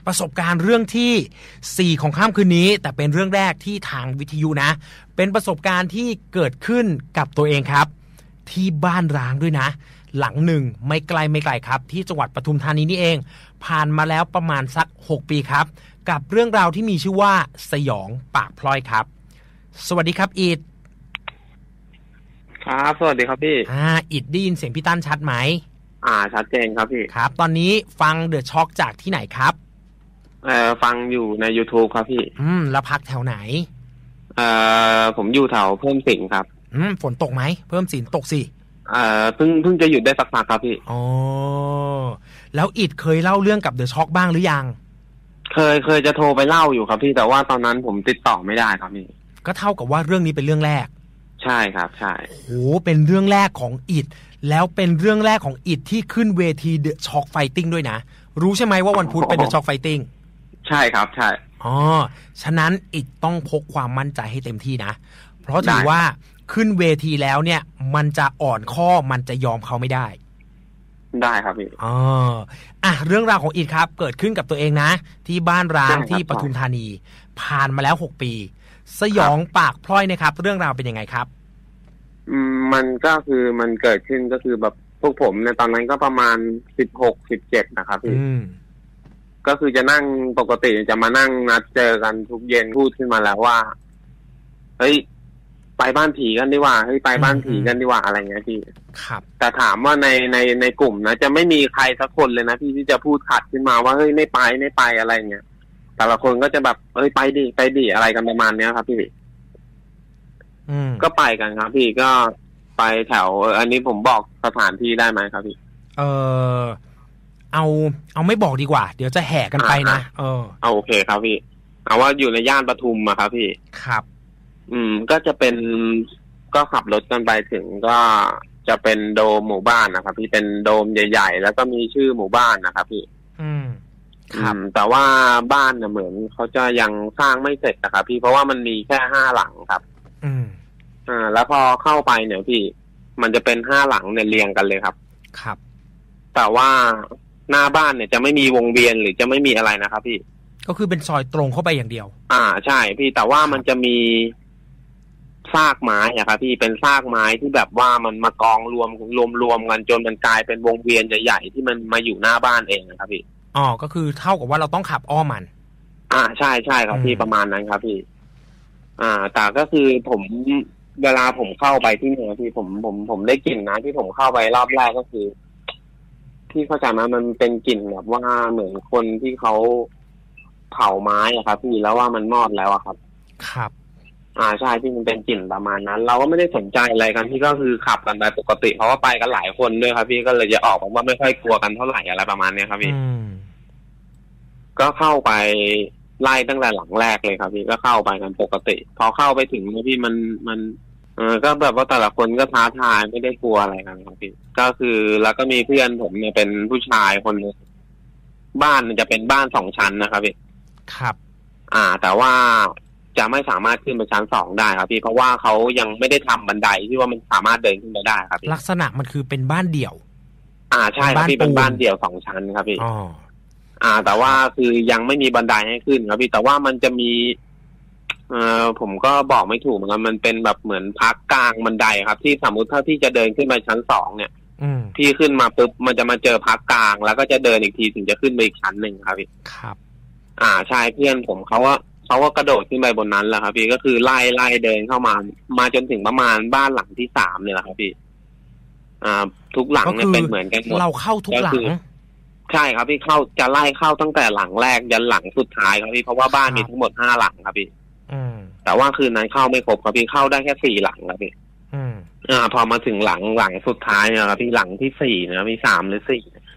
ประสบการณ์เรื่องที่4ของค่ำคืนนี้แต่เป็นเรื่องแรกที่ทางวิทยุนะเป็นประสบการณ์ที่เกิดขึ้นกับตัวเองครับที่บ้านร้างด้วยนะหลังหนึ่งไม่ไกลครับที่จังหวัดปทุมธานีนี่เองผ่านมาแล้วประมาณสัก6 ปีครับกับเรื่องราวที่มีชื่อว่าสยองปากพลอยครับสวัสดีครับอิดครับสวัสดีครับพี่อิดได้ยินเสียงพี่ตั้นชัดไหมชัดเจนครับพี่ครับตอนนี้ฟังเดอะช็อคจากที่ไหนครับฟังอยู่ใน YouTube ครับพี่แล้วพักแถวไหนผมอยู่แถวเพิ่มสินครับฝนตกไหมเพิ่มสินตกสิเพิ่งจะหยุดได้สักพักครับพี่อ๋อแล้วอิดเคยเล่าเรื่องกับเดอะช็อคบ้างหรือยังเคยจะโทรไปเล่าอยู่ครับพี่แต่ว่าตอนนั้นผมติดต่อไม่ได้ครับพี่ก็เท่ากับว่าเรื่องนี้เป็นเรื่องแรกใช่ครับใช่โหเป็นเรื่องแรกของอิดแล้วเป็นเรื่องแรกของอิดที่ขึ้นเวทีเดอะช็อคไฟติ้งด้วยนะรู้ใช่ไหมว่าวันพุธเป็นเดอะช็อคไฟติ้งใช่ครับใช่ฉะนั้นอิดต้องพกความมั่นใจให้เต็มที่นะเพราะถือว่าขึ้นเวทีแล้วเนี่ยมันจะอ่อนข้อมันจะยอมเขาไม่ได้ครับพี่เรื่องราวของอิดครับเกิดขึ้นกับตัวเองนะที่บ้านร้างที่ปทุมธานีผ่านมาแล้ว6 ปีสยองปากพลอยนะครับเรื่องราวเป็นยังไงครับมันก็คือมันเกิดขึ้นก็คือแบบพวกผมในตอนนั้นก็ประมาณ16-17นะครับพี่ก็คือจะนั่งปกติจะมานั่งนัดเจอกันทุกเย็นพูดขึ้นมาแล้วว่าเฮ้ยไปบ้านผีกันดีกว่าเฮ้ยไปบ้านผีกันดีกว่าอะไรเงี้ยพี่ครับแต่ถามว่าในกลุ่มนะจะไม่มีใครสักคนเลยนะพี่ที่จะพูดขัดขึ้นมาว่าเฮ้ยไม่ไปอะไรเงี้ยแต่ละคนก็จะแบบเฮ้ยไปดิอะไรกันประมาณเนี้ยครับพี่ก็ไปกันครับพี่ก็ไปแถวอันนี้ผมบอกสถานที่ได้ไหมครับพี่เอาไม่บอกดีกว่าเดี๋ยวจะแห่กันไปนะเอาโอเคครับพี่เอาว่าอยู่ในย่านปทุมอะครับพี่ครับก็จะเป็นก็ขับรถกันไปถึงก็จะเป็นโดมหมู่บ้านนะครับพี่เป็นโดมใหญ่ๆแล้วก็มีชื่อหมู่บ้านนะครับพี่ครับแต่ว่าบ้านเนี่ยเหมือนเขาจะยังสร้างไม่เสร็จนะครับพี่เพราะว่ามันมีแค่5 หลังครับแล้วพอเข้าไปเนี่ยพี่มันจะเป็น5 หลังเนี่ยเรียงกันเลยครับครับแต่ว่าหน้าบ้านเนี่ยจะไม่มีวงเวียนหรือจะไม่มีอะไรนะครับพี่ก็คือเป็นซอยตรงเข้าไปอย่างเดียวใช่พี่แต่ว่ามันจะมีซากไม้อะครับพี่เป็นซากไม้ที่แบบว่ามันมากองรวมกันจนมันกลายเป็นวงเวียนใหญ่ๆที่มันมาอยู่หน้าบ้านเองนะครับพี่ก็คือเท่ากับว่าเราต้องขับอ้อมมันใช่ครับพี่ประมาณนั้นครับพี่แต่ก็คือผมเวลาผมเข้าไปที่นี่พี่ผมได้กลิ่นนะที่ผมเข้าไปรอบแรกก็คือที่เข้าใจไหมมันเป็นกลิ่นแบบว่าเหมือนคนที่เขาเผาไม้อะครับพี่แล้วว่ามันมอดแล้วอะครับครับใช่ที่มันเป็นกลิ่นประมาณนั้นเราก็ไม่ได้สนใจอะไรกันที่ก็คือขับกันไปปกติเพราะว่าไปกันหลายคนด้วยครับพี่ก็เลยจะออกว่าไม่ค่อยกลัวกันเท่าไหร่อะไรประมาณนี้ครับพี่ก็เข้าไปไล่ตั้งแต่หลังแรกเลยครับพี่ก็เข้าไปกันปกติพอเข้าไปถึงพี่มันก็แบบว่าแต่ละคนก็ท้าทายไม่ได้กลัวอะไรกันครับพี่ก็คือแล้วก็มีเพื่อนผมเนี่ยเป็นผู้ชายคนนึงบ้านมันจะเป็นบ้าน2 ชั้นนะครับพี่ครับแต่ว่าจะไม่สามารถขึ้นไปชั้น2ได้ครับพี่เพราะว่าเขายังไม่ได้ทำบันไดที่ว่ามันสามารถเดินขึ้นไปได้ครับพี่ลักษณะมันคือเป็นบ้านเดี่ยวใช่ครับพี่เป็นบ้านเดี่ยว2 ชั้นครับพี่แต่ว่าคือยังไม่มีบันไดให้ขึ้นครับพี่แต่ว่ามันจะมีผมก็บอกไม่ถูกเหมือนกันมันเป็นแบบเหมือนพักกลางบันไดครับที่สมมุติถ้าที่จะเดินขึ้นไปชั้น2เนี่ยพี่ขึ้นมาปุ๊บมันจะมาเจอพักกลางแล้วก็จะเดินอีกทีถึงจะขึ้นไปอีกชั้นหนึ่งครับพี่ครับใช่เพื่อนผมเขาก็กระโดดขึ้นไปบนนั้นแหละครับพี่ก็คือไล่เดินเข้ามาจนถึงประมาณบ้านหลังที่3เนี่ยแหละครับพี่ทุกหลังเนี่ยเป็นเหมือนกันหมดเราเข้าทุกหลังใช่ครับพี่จะไล่เข้าตั้งแต่หลังแรกยันหลังสุดท้ายครับพี่เพราะว่าบ้านมีทั้งหมด5 หลังครับพี่แต่ว่าคืนนั้นเข้าไม่ครบครับพี่เข้าได้แค่4 หลังครับพี่พอมาถึงหลังสุดท้ายเนี่ยครับพี่หลังที่4นะมี3 หรือ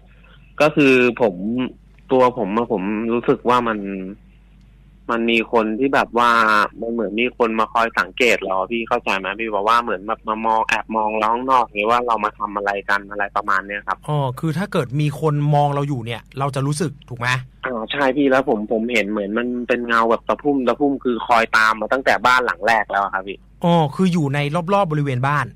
4ก็คือผมรู้สึกว่ามันมีคนที่แบบว่ามันเหมือนมีคนมาคอยสังเกตเราพี่เข้าใจไหมพี่บอกว่าเหมือนแบบมามองแอบมองล้องนอกหรือว่าเรามาทำอะไรกันอะไรประมาณเนี้ยครับคือถ้าเกิดมีคนมองเราอยู่เนี่ยเราจะรู้สึกถูกไหมใช่พี่แล้วผมเห็นเหมือนมันเป็นเงาแบบตะพุ่มคือคอยตามมาตั้งแต่บ้านหลังแรกแล้วครับพี่คืออยู่ในรอบๆบริเวณบ้านใ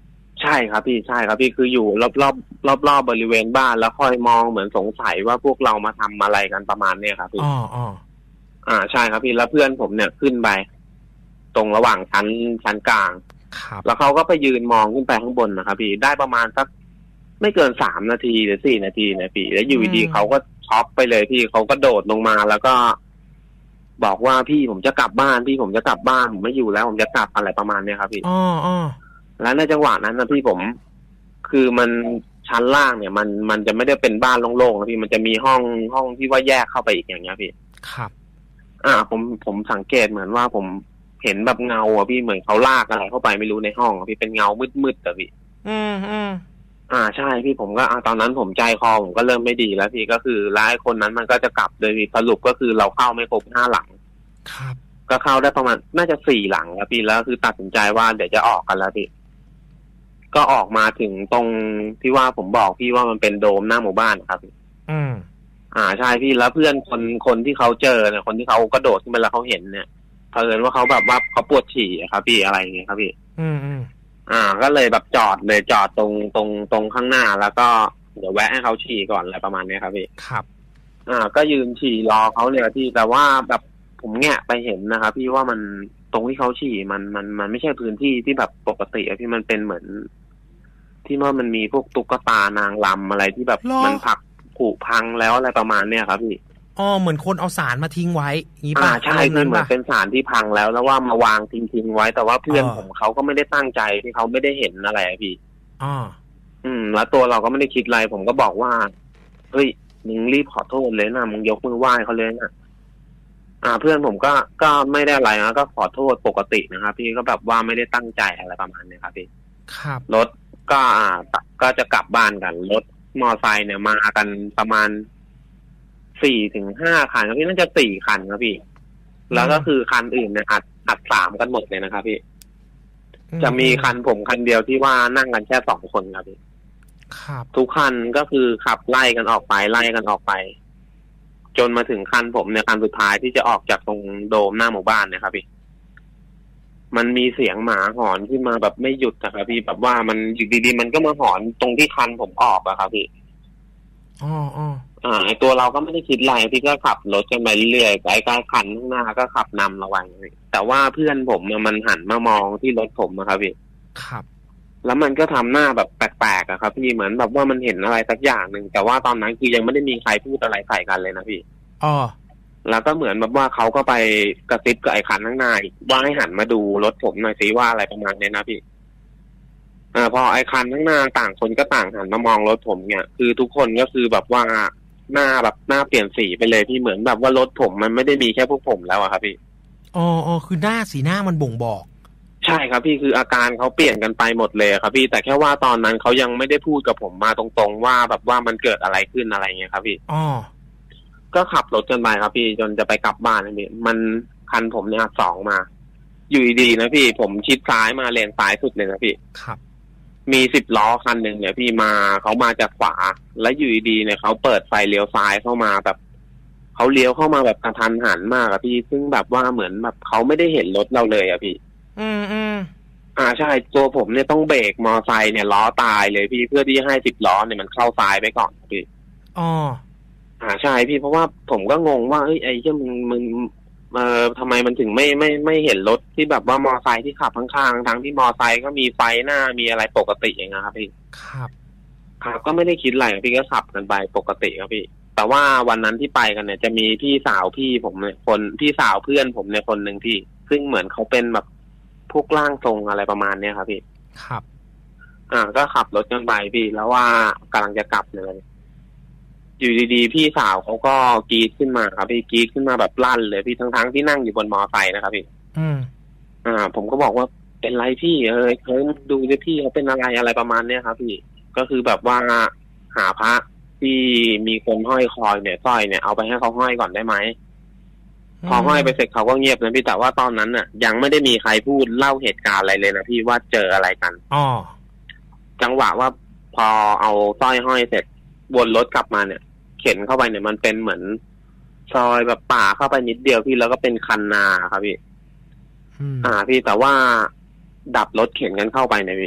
ใช่ครับพี่ใช่ครับพี่คืออยู่รอบบริเวณบ้านแล้วคอยมองเหมือนสงสัยว่าพวกเรามาทำอะไรกันประมาณเนี้ยครับพี่ใช่ครับพี่แล้วเพื่อนผมเนี่ยขึ้นไปตรงระหว่างชั้นกลางแล้วเขาก็ไปยืนมองขึ้นไปข้างบนนะครับพี่ได้ประมาณสักไม่เกิน3 นาทีหรือ4 นาทีนะพี่แล้วอยู่ดีเขาก็ช็อกไปเลยพี่เขาก็โดดลงมาแล้วก็บอกว่าพี่ผมจะกลับบ้านพี่ผมจะกลับบ้านผมไม่อยู่แล้วผมจะกลับอะไรประมาณเนี้ยครับพี่แล้วในจังหวะนั้นนะพี่ผมคือมันชั้นล่างเนี่ยมันจะไม่ได้เป็นบ้านโล่งๆนะพี่มันจะมีห้องที่ว่าแยกเข้าไปอีกอย่างเงี้ยพี่ครับผมสังเกตเหมือนว่าผมเห็นแบบเงาอ่ะพี่เหมือนเขาลากอะไรเข้าไปไม่รู้ในห้องอ่ะพี่เป็นเงามืดๆแต่พี่ใช่พี่ผมก็ตอนนั้นผมใจคอผมก็เริ่มไม่ดีแล้วพี่ก็คือแล้วไอ้คนนั้นมันก็จะกลับโดยสรุปก็คือเราเข้าไม่ครบ5 หลังครับก็เข้าได้ประมาณน่าจะ4 หลังแล้วพี่แล้วคือตัดสินใจว่าเดี๋ยวจะออกกันแล้วพี่ก็ออกมาถึงตรงที่ว่าผมบอกพี่ว่ามันเป็นโดมหน้าหมู่บ้านครับใช่พี่แล้วเพื่อนคนที่เขาเจอเนี่ยคนที่เขากระโดดขึ้นไปแล้วเขาเห็นเนี่ยเผอิญว่าเขาแบบว่าเขาปวดฉี่ครับพี่อะไรอย่างเงี้ยครับพี่ก็เลยแบบจอดตรงข้างหน้าแล้วก็เดี๋ยวแวะให้เขาฉี่ก่อนอะไรประมาณนี้ครับพี่ครับก็ยืนฉี่รอเขาเลยพี่แต่ว่าแบบผมแงะไปเห็นนะครับพี่ว่ามันตรงที่เขาฉี่มันไม่ใช่พื้นที่ที่แบบปกติอะพี่มันเป็นเหมือนที่ว่ามันมีพวกตุ๊กตานางรำอะไรที่แบบมันผุพังแล้วอะไรประมาณเนี้ยครับพี่เหมือนคนเอาสารมาทิ้งไว้นี่ป่ะใช่เหมือนเป็นสารที่พังแล้วว่ามาวางทิ้งไว้แต่ว่าเพื่อนผมเขาก็ไม่ได้ตั้งใจที่เขาไม่ได้เห็นอะไรพี่แล้วตัวเราก็ไม่ได้คิดอะไรผมก็บอกว่าเฮ้ยมึงรีบขอโทษเลยนะมึงยกมือไหว้เขาเลยนะเพื่อนผมก็ไม่ได้อะไรนะก็ขอโทษปกตินะครับพี่ก็แบบว่าไม่ได้ตั้งใจอะไรประมาณนี้ครับพี่ครับรถก็จะกลับบ้านกันรถมอไซค์เนี่ยมากันประมาณ4 ถึง 5 คันครับพี่น่าจะ4 คันครับพี่แล้วก็คือคันอื่นเนี่ยอัด3 กันหมดเลยนะครับพี่จะมีคันผมคันเดียวที่ว่านั่งกันแค่2 คนครับพี่ครับทุกคันก็คือขับไล่กันออกไปจนมาถึงคันผมเนี่ยคันสุดท้ายที่จะออกจากตรงโดมหน้าหมู่บ้านเนี่ยครับพี่มันมีเสียงหมาหอนขึ้นมาแบบไม่หยุดนะครับพี่แบบว่ามันอยู่ดีๆมันก็มาหอนตรงที่คันผมออกอะครับพี่ไอตัวเราก็ไม่ได้คิดอะไรพี่ก็ขับรถกันไปเรื่อยๆไอ้การคันข้างหน้าก็ขับนำระวังแต่ว่าเพื่อนผมมันหันมามองที่รถผมนะครับพี่ครับแล้วมันก็ทำหน้าแบบแปลกๆอะครับพี่เหมือนแบบว่ามันเห็นอะไรสักอย่างหนึ่งแต่ว่าตอนนั้นคือยังไม่ได้มีใครพูดอะไรใส่กันเลยนะพี่แล้วก็เหมือนแบบว่าเขาก็ไปกระซิบกับไอ้คันข้างหน้าว่าให้หันมาดูรถผมหน่อยสิว่าอะไรประมาณนี้นะพี่พอไอ้คันข้างหน้าต่างคนก็ต่างหันมามองรถผมเนี่ยคือทุกคนก็คือแบบว่าหน้าเปลี่ยนสีไปเลยพี่เหมือนแบบว่ารถผมมันไม่ได้มีแค่พวกผมแล้วอะครับพี่คือสีหน้ามันบ่งบอกใช่ครับพี่คืออาการเขาเปลี่ยนกันไปหมดเลยครับพี่แต่แค่ว่าตอนนั้นเขายังไม่ได้พูดกับผมมาตรงๆว่าแบบว่ามันเกิดอะไรขึ้นอะไรเงี้ยครับพี่ก็ขับรถจนไปครับพี่จนจะไปกลับบ้านนะพี่มันคันผมเนี่ย2 มาอยู่ดีๆนะพี่ผมชิดซ้ายมาเลนซ้ายสุดเลยนะพี่ครับมี10 ล้อคันหนึ่งเนี่ยพี่เขามาจากขวาแล้วอยู่ดีๆเนี่ยเขาเปิดไฟเลี้ยวซ้ายเข้ามาแบบเขาเลี้ยวเข้ามาแบบกระทันหันมากอะพี่ซึ่งแบบว่าเหมือนแบบเขาไม่ได้เห็นรถเราเลยอะพี่ใช่ตัวผมเนี่ยต้องเบรกมอไซค์เนี่ยล้อตายเลยพี่เพื่อที่ให้10 ล้อเนี่ยมันเข้าซ้ายไปก่อนพี่ใช่พี่เพราะว่าผมก็งงว่าไอ้เจ้ามึงทำไมมันถึงไม่เห็นรถที่แบบว่ามอไซค์ที่ขับข้างๆทั้งที่มอไซค์ก็มีไฟหน้ามีอะไรปกติอย่างเงี้ยครับพี่ครับก็ไม่ได้คิดอะไรพี่ก็ขับกันไปปกติครับพี่แต่ว่าวันนั้นที่ไปกันเนี่ยจะมีพี่สาวพี่ผมเนี่ยพี่สาวเพื่อนผมเนี่ยคนหนึ่งพี่ซึ่งเหมือนเขาเป็นแบบพวกร่างทรงอะไรประมาณเนี้ยครับพี่ครับก็ขับรถกันไปพี่แล้วว่ากำลังจะกลับเลยอยู่ดีๆพี่สาวเขาก็กรี๊ดขึ้นมาครับพี่กรี๊ดขึ้นมาแบบลั่นเลยพี่ทั้งที่นั่งอยู่บนมอไซค์นะครับพี่ผมก็บอกว่าเป็นไรพี่ดูดิพี่เขาเป็นอะไรประมาณเนี้ยครับพี่ก็คือแบบว่าหาพระที่มีคนห้อยคอยเนี่ยสร้อยเนี่ยเอาไปให้เขาห้อยก่อนได้ไหมพอห้อยไปเสร็จเขาก็เงียบนะพี่แต่ว่าตอนนั้นน่ะยังไม่ได้มีใครพูดเล่าเหตุการณ์อะไรเลยนะพี่ว่าเจออะไรกันจังหวะว่าพอเอาสร้อยห้อยเสร็จวนรถกลับมาเนี่ยเข็นเข้าไปเนี่ยมันเป็นเหมือนซอยแบบป่าเข้าไปนิดเดียวพี่แล้วก็เป็นคันนาครับพี่พี่แต่ว่าดับรถเข็นกันเข้าไปเนี่ยพี่เข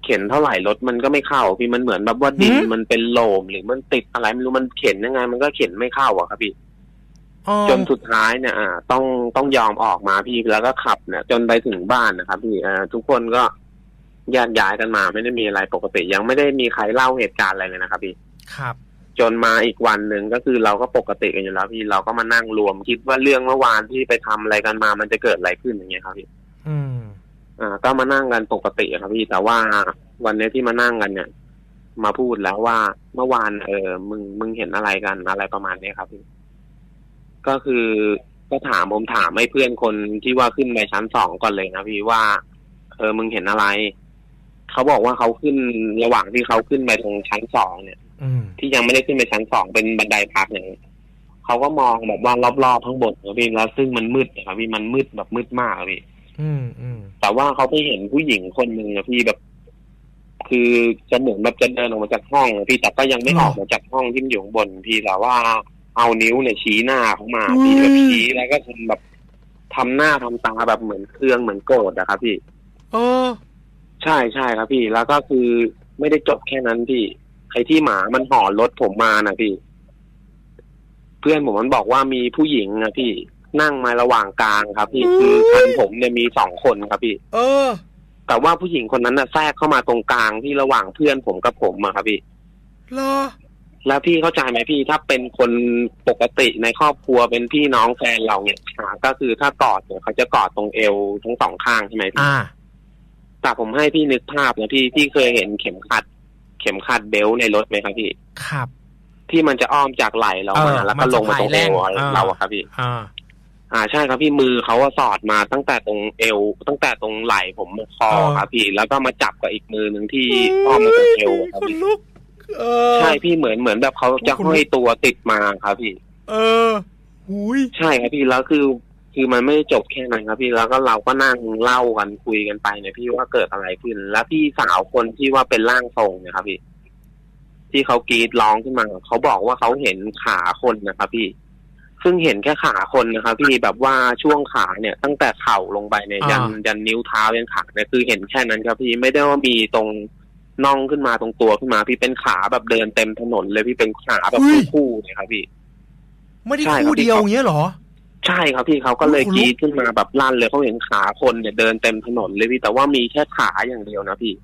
ข็นเท่าไหร่รถมันก็ไม่เข้าพี่มันเหมือนแบบว่าดินมันเป็นโลมหรือมันติดอะไรไม่รู้มันเข็นยังไงมันก็เข็นไม่เข้าอะครับพี่จนสุดท้ายเนี่ยต้องยอมออกมาพี่แล้วก็ขับเนี่ยจนไปถึงบ้านนะครับพี่ทุกคนก็แยกย้ายกันมาไม่ได้มีอะไรปกติยังไม่ได้มีใครเล่าเหตุการณ์อะไรเลยนะครับพี่ครับจนมาอีกวันหนึ่งก็คือเราก็ปกติกันอยู่แล้วพี่เราก็มานั่งรวมคิดว่าเรื่องเมื่อวานที่ไปทำอะไรกันมามันจะเกิดอะไรขึ้นอย่างเงี้ยครับพี่ก็มานั่งกันปกติครับพี่แต่ว่าวันนี้ที่มานั่งกันเนี่ยมาพูดแล้วว่าเมื่อวานมึงเห็นอะไรกันอะไรประมาณนี้ครับพี่ก็คือก็ผมถามให้เพื่อนคนที่ว่าขึ้นไปชั้น2ก่อนเลยนะพี่ว่ามึงเห็นอะไรเขาบอกว่าเขาขึ้นระหว่างที่เขาขึ้นไปตรงชั้น2เนี่ยที่ยังไม่ได้ขึ้นไปชั้น2เป็นบันไดพักอย่างนี้เขาก็มองแบบว่ารอบๆทั้งบนนะพี่แล้วซึ่งมันมืดนะครับพี่มันมืดแบบมืดมากพี่แต่ว่าเขาไปเห็นผู้หญิงคนหนึ่งนะพี่แบบคือจะเหมือนแบบจะเดินออกมาจากห้องพี่แต่ก็ยังไม่ออกมาจากห้องที่อยู่ข้างบนพี่แต่ว่าเอานิ้วเนี่ยชี้หน้าเขามาพี่แบบชี้แล้วก็แบบทำหน้าทำตาแบบเหมือนเครื่องเหมือนโกรธนะครับพี่ใช่ครับพี่แล้วก็คือไม่ได้จบแค่นั้นพี่ใครที่หมามันห่อรถผมมานะพี่เพื่อนผมมันบอกว่ามีผู้หญิงนะพี่นั่งมาระหว่างกลางครับพี่คือคันผมเนี่ยมี2คนครับพี่แต่ว่าผู้หญิงคนนั้นน่ะแทรกเข้ามาตรงกลางที่ระหว่างเพื่อนผมกับผมอะครับพี่แล้วพี่เข้าใจไหมพี่ถ้าเป็นคนปกติในครอบครัวเป็นพี่น้องแฟนเราเนี่ยก็คือถ้ากอดเนี่ยเขาจะกอดตรงเอวทั้ง2ข้างใช่ไหมพี่แต่ผมให้พี่นึกภาพนะพี่เคยเห็นเข็มขัดเบลต์ในรถไหมครับพี่ครับที่มันจะอ้อมจากไหล่เรามาแล้วก็ลงมาตรงเอวเราอะครับพี่ใช่ครับพี่มือเขาสอดมาตั้งแต่ตรงเอวตั้งแต่ตรงไหล่ผมคอครับพี่แล้วก็มาจับกับอีกมือหนึ่งที่อ้อมมาตรงเอวครับพี่ใช่พี่เหมือนแบบเขาจะห้อยตัวติดมาครับพี่ใช่ครับพี่แล้วคือมันไม่จบแค่นั้นครับพี่แล้วก็เราก็นั่งเล่ากันคุยกันไปเนี่ยพี่ว่าเกิดอะไรขึ้นแล้วพี่สาวคนที่ว่าเป็นร่างทรงเนี่ยครับพี่ที่เขากรีดร้องขึ้นมาเขาบอกว่าเขาเห็นขาคนนะครับพี่ซึ่งเห็นแค่ขาคนนะครับพี่แบบว่าช่วงขาเนี่ยตั้งแต่เข่าลงไปเนี่ยยันนิ้วเท้ายันขาเนี่ยคือเห็นแค่นั้นครับพี่ไม่ได้ว่ามีตรงน่องขึ้นมาตรงตัวขึ้นมาพี่เป็นขาแบบเดินเต็มถนนเลยพี่เป็นขาแบบคู่เลยครับพี่ไม่ได้คู่เดียวอย่างเงี้ยหรอใช่ครับพี่เขาก็เลยกรีดขึ้นมาแบบลั่นเลยเขาเห็นขาคนเนี่ยเดินเต็มถนนเลยพี่แต่ว่ามีแค่ขาอย่างเดียวนะพี่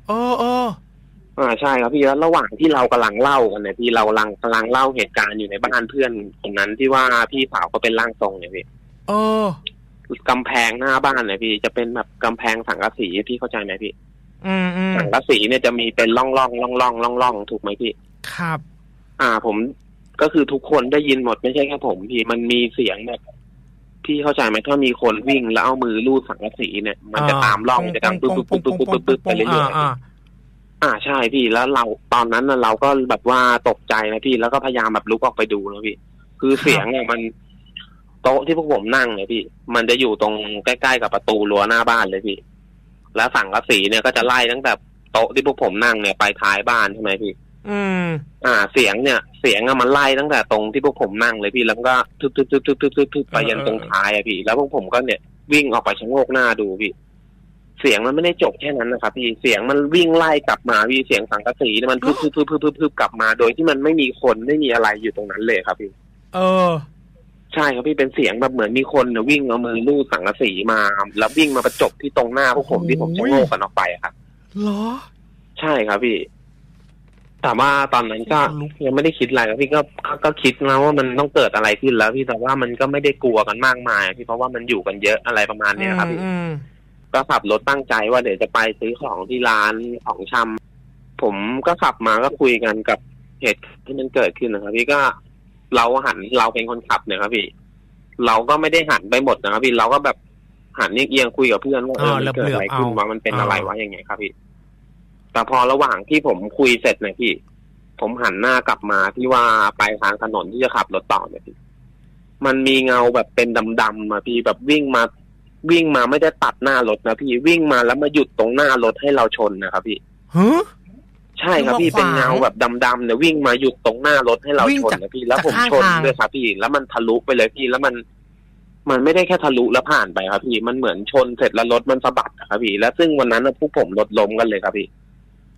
ใช่ครับพี่แล้วระหว่างที่เรากำลังเล่ากันเนี่ยพี่เรากำลังเล่าเหตุการณ์อยู่ในบ้านเพื่อนคนนั้นที่ว่าพี่สาวเขาเป็นร่างทรงเนี่ยพี่กำแพงหน้าบ้านเนี่ยพี่จะเป็นแบบกำแพงสังกะสีพี่เข้าใจไหมพี่สังกะสีเนี่ยจะมีเป็นร่องถูกไหมพี่ครับผมก็คือทุกคนได้ยินหมดไม่ใช่แค่ผมพี่มันมีเสียงแบบพี่เข้าใจไหมถ้ามีคนวิ่งแล้วเอามือลูบสังกะสีเนี่ยมันจะตามร่องจะดังปึ๊บไปเรื่อยๆใช่พี่แล้วเราตอนนั้นเราก็แบบว่าตกใจนะพี่แล้วก็พยายามแบบลุกออกไปดูนะพี่คือเสียงเนี่ยมันโต๊ะที่พวกผมนั่งเนี่ยพี่มันจะอยู่ตรงใกล้ๆกับประตูรั้วหน้าบ้านเลยพี่แล้วสังกะสีเนี่ยก็จะไล่ตั้งแต่โต๊ะที่พวกผมนั่งเนี่ยไปท้ายบ้านใช่ไหมพี่เสียงมันไล่ตั้งแต่ตรงที่พวกผมนั่งเลยพี่แล้วก็ทึบไปยันตรงท้ายพี่แล้วพวกผมก็เนี่ยวิ่งออกไปชะโงกหน้าดูพี่เสียงมันไม่ได้จบแค่นั้นนะครับพี่เสียงมันวิ่งไล่กลับมาพี่เสียงสังกะสีมันพึบกลับมาโดยที่มันไม่มีคนไม่มีอะไรอยู่ตรงนั้นเลยครับพี่ใช่ครับพี่เป็นเสียงแบบเหมือนมีคนเนี่ยวิ่งเอามือลูบสังกะสีมาแล้ววิ่งมาประจบที่ตรงหน้าพวกผมที่ผมชะโงกกันออกไปครับเหรอใช่ครับพี่แต่ว่าตอนนั้นก็ยังไม่ได้คิดอะไรครับพี่ก็คิดนะว่ามันต้องเกิดอะไรขึ้นแล้วพี่แต่ว่ามันก็ไม่ได้กลัวกันมากมายพี่เพราะว่ามันอยู่กันเยอะอะไรประมาณนี้ครับพี่ก็ขับรถตั้งใจว่าเดี๋ยวจะไปซื้อของที่ร้านของชำผมก็ขับมาก็คุยกันกับเหตุที่มันเกิดขึ้นนะครับพี่ก็เราเป็นคนขับเนี่ยครับพี่เราก็ไม่ได้หันไปหมดนะครับพี่เราก็แบบหันเอียงคุยกับเพื่อนว่ามันเกิดอะไรขึ้นว่ามันเป็นอะไรวะยังไงครับพี่แต่พอระหว่างที่ผมคุยเสร็จเนี่ยพี่ผมหันหน้ากลับมาที่ว่าไปทางถนนที่จะขับรถต่อเนี่ยพี่มันมีเงาแบบเป็นดำๆมาพี่แบบวิ่งมาไม่ได้ตัดหน้ารถนะพี่วิ่งมาแล้วมาหยุดตรงหน้ารถให้เราชนนะครับพี่ใช่ครับพี่เป็นเงาแบบดำๆเนี่ยวิ่งมาหยุดตรงหน้ารถให้เราชนนะพี่แล้วผมชนด้วยครับพี่แล้วมันทะลุไปเลยพี่แล้วมันไม่ได้แค่ทะลุแล้วผ่านไปครับพี่มันเหมือนชนเสร็จแล้วรถมันสะบัดครับพี่แล้วซึ่งวันนั้นพวกผมรถล้มกันเลยครับพี่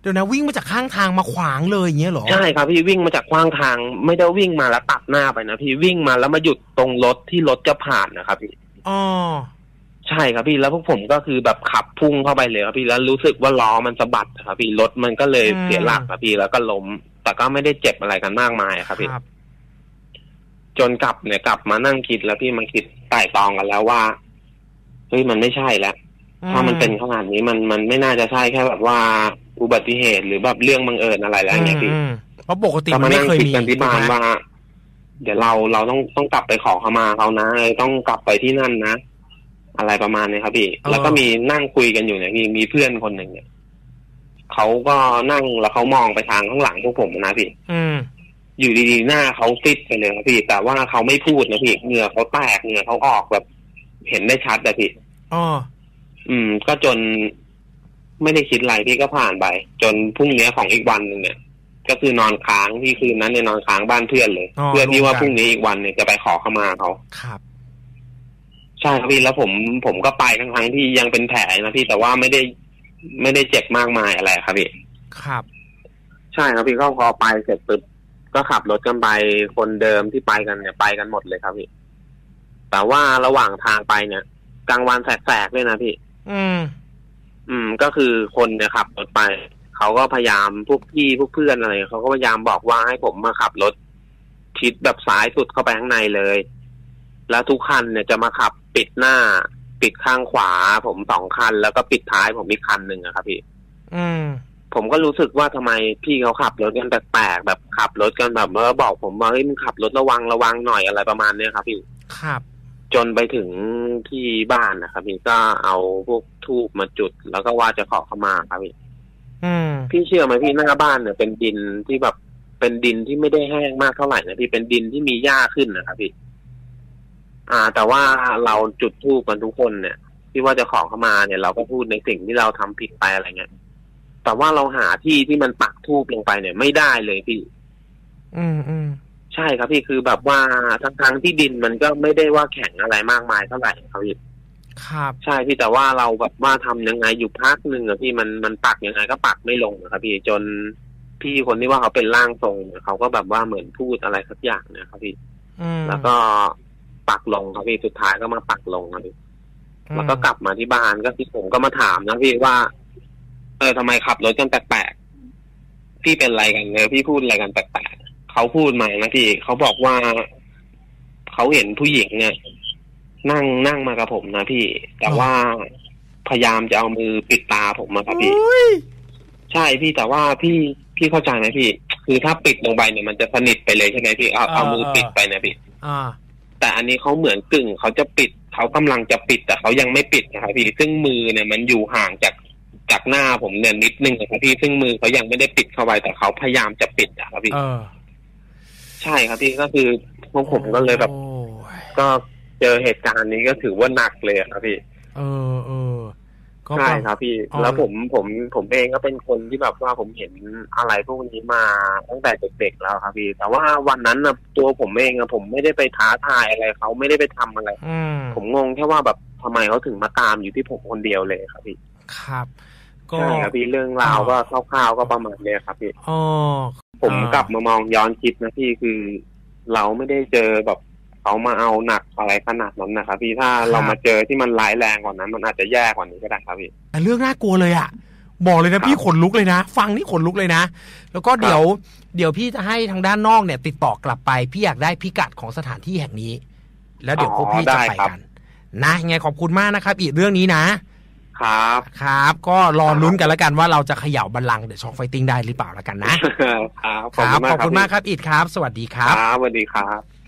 เดี๋ยวนะวิ่งมาจากข้างทางมาขวางเลยอย่างเงี้ยเหรอใช่ครับพี่วิ่งมาจากข้างทางไม่ได้วิ่งมาแล้วตัดหน้าไปนะพี่วิ่งมาแล้วมาหยุดตรงรถที่รถจะผ่านนะครับพี่อ๋อใช่ครับพี่แล้วพวกผมก็คือแบบขับพุ่งเข้าไปเลยครับพี่แล้วรู้สึกว่าล้อมันสะบัดครับพี่รถมันก็เลยเสียหลักครับพี่แล้วก็ล้มแต่ก็ไม่ได้เจ็บอะไรกันมากมายครับพี่จนกลับมานั่งคิดแล้วพี่มันคิดไต่ตองกันแล้วว่าเฮ้ยมันไม่ใช่แล้วถ้ามันเป็นขนาดนี้มันไม่น่าจะใช่แค่แบบว่าอุบัติเหตุหรือแบบเรื่องบังเอิญอะไรแล้วเนี่ยพี่เพราะปกติมันไม่เคยมีกันที่บ้านว่าเดี๋ยวเราต้องกลับไปขอเขามาเขานะต้องกลับไปที่นั่นนะอะไรประมาณนี้ครับพี่แล้วก็มีนั่งคุยกันอยู่เนี่ยมีเพื่อนคนหนึ่งเนี่ยเขาก็นั่งแล้วเขามองไปทางข้างหลังพวกผมนะพี่อยู่ดีๆหน้าเขาซิดไปเลยครับพี่แต่ว่าเขาไม่พูดนะพี่เหงื่อเขาแตกเหงื่อเขาออกแบบเห็นได้ชัดอะพี่ก็จนไม่ได้คิดอะไรพี่ก็ผ่านไปจนพรุ่งนี้ของอีกวันนึงเนี่ยก็คือนอนค้างที่คืนนั้นเนี่ยนอนค้างบ้านเพื่อนเลยเพื่อที่ว่าพรุ่งนี้อีกวันเนี่ยจะไปขอขมาเขาครับใช่ครับพี่แล้วผมก็ไปทั้งที่ยังเป็นแผลนะพี่แต่ว่าไม่ได้เจ็บมากมายอะไรครับพี่ครับใช่ครับพี่ก็พอไปเสร็จปุ๊บก็ขับรถกันไปคนเดิมที่ไปกันเนี่ยไปกันหมดเลยครับพี่แต่ว่าระหว่างทางไปเนี่ยกลางวันแสกๆเลยนะพี่ก็คือคนเนี่ยขับรถไปเขาก็พยายามพวกเพื่อนอะไรเขาก็พยายามบอกว่าให้ผมมาขับรถชิดแบบซ้ายสุดเข้าไปข้างในเลยแล้วทุกคันเนี่ยจะมาขับปิดหน้าปิดข้างขวาผม2 คันแล้วก็ปิดท้ายผมอีกคันหนึ่งครับพี่ผมก็รู้สึกว่าทำไมพี่เขาขับรถกันแปลกๆแบบขับรถกันแบบเมื่อบอกผมว่าเฮ้ยมึงขับรถระวังหน่อยอะไรประมาณนี้ครับพี่ครับจนไปถึงที่บ้านนะครับพี่ก็เอาพวกธูปมาจุดแล้วก็ว่าจะขอขมาครับพี่เชื่อไหมพี่หน้าบ้านเนี่ยเป็นดินที่แบบเป็นดินที่ไม่ได้แห้งมากเท่าไหร่นะพี่เป็นดินที่มีหญ้าขึ้นนะครับพี่แต่ว่าเราจุดธูปกันทุกคนเนี่ยที่ว่าจะขอขมาเนี่ยเราก็พูดในสิ่งที่เราทำผิดไปอะไรเงี้ยแต่ว่าเราหาที่มันปักธูปลงไปเนี่ยไม่ได้เลยพี่ใช่ครับพี่คือแบบว่าทั้งที่ดินมันก็ไม่ได้ว่าแข็งอะไรมากมายเท่าไหร่ครับพี่ครับใช่พี่แต่ว่าเราแบบว่าทำยังไงอยู่พักหนึ่งอะพี่มันปักยังไงก็ปักไม่ลงนะครับพี่จนพี่คนที่ว่าเขาเป็นร่างทรงเขาก็แบบว่าเหมือนพูดอะไรสักอย่างนะครับพี่แล้วก็ปักลงครับพี่สุดท้ายก็มาปักลงครับพี่แล้วก็กลับมาที่บ้านก็ที่ผมก็มาถามนะพี่ว่าทำไมขับรถกันแปลกๆพี่เป็นอะไรกันเนี่ยพี่พูดอะไรกันแปลกๆเขาพูดมานะพี่เขาบอกว่าเขาเห็นผู้หญิงเนี่ยนั่งมากับผมนะพี่แต่ว่าพยายามจะเอามือปิดตาผมมาครับพี่ใช่พี่แต่ว่าพี่เข้าใจไหมพี่คือถ้าปิดลงไปเนี่ยมันจะสนิทไปเลยใช่ไหมพี่เอามือปิดไปนะพี่แต่อันนี้เขาเหมือนกึ่งเขาจะปิดเขากำลังจะปิดแต่เขายังไม่ปิดนะครับพี่ซึ่งมือเนี่ยมันอยู่ห่างจากหน้าผมเนี่ยนิดนึงนะครับพี่ซึ่งมือเขายังไม่ได้ปิดเข้าไปแต่เขาพยายามจะปิดนะครับพี่ใช่ครับพี่ก็คือพวกผมก็เลยแบบก็เจอเหตุการณ์นี้ก็ถือว่าหนักเลยครับพี่ใช่ครับพี่แล้วผมเองก็เป็นคนที่แบบว่าผมเห็นอะไรพวกนี้มาตั้งแต่เด็กๆแล้วครับพี่แต่ว่าวันนั้นนะตัวผมเองอะผมไม่ได้ไปท้าทายอะไรเขาไม่ได้ไปทำอะไรผมงงแค่ว่าแบบทำไมเขาถึงมาตามอยู่ที่ผมคนเดียวเลยครับพี่ครับใช่ครับพี่เรื่องราวก็คร่าวๆก็ประมาณนี้ครับพี่ผมกลับมามองย้อนคิดนะพี่คือเราไม่ได้เจอแบบเขามาเอาหนักอะไรขนาดนั้นนะครับพี่ถ้าเรามาเจอที่มันร้ายแรงกว่านั้นมันอาจจะแย่กว่านี้ก็ได้ครับพี่แต่เรื่องน่ากลัวเลยอ่ะบอกเลยนะพี่ขนลุกเลยนะฟังนี่ขนลุกเลยนะแล้วก็เดี๋ยวพี่จะให้ทางด้านนอกเนี่ยติดต่อกลับไปพี่อยากได้พิกัดของสถานที่แห่งนี้แล้วเดี๋ยวพวกพี่จะไปกันนะยังไงขอบคุณมากนะครับอีกเรื่องนี้นะครับก็รอลุ้นกันแล้วกันว่าเราจะเขย่าบัลลังก์เดอะช็อคไฟติ้งได้หรือเปล่าแล้วกันนะครับขอบคุณมากครับอิดครับสวัสดีครับสวัสดีครับ